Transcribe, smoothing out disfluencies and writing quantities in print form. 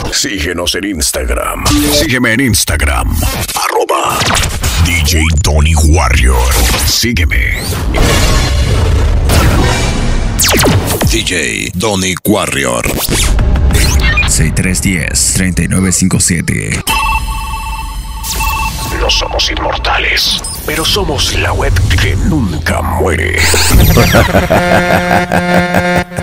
Síguenos en Instagram. Sígueme en Instagram. @DJ Donny Warrior. Sígueme. DJ Donny Warrior. 6310-3957. No somos inmortales, pero somos la web que nunca muere.